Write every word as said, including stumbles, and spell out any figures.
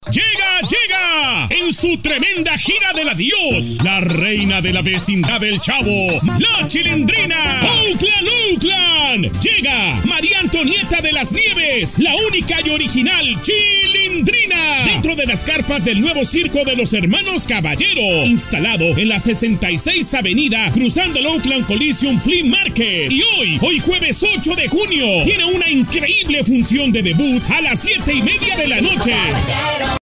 Llega, llega, en su tremenda gira del adiós, la reina de la vecindad del Chavo, la Chilindrina. Oakland, Oakland. Llega María Antonieta de las Nieves, la única y original Chilindrina, dentro de las carpas del nuevo circo de los hermanos Caballero, instalado en la sesenta y seis Avenida, cruzando el Oakland Coliseum Flea Market. Y hoy, hoy jueves ocho de junio, tiene una increíble función de debut a las siete y media de la noche.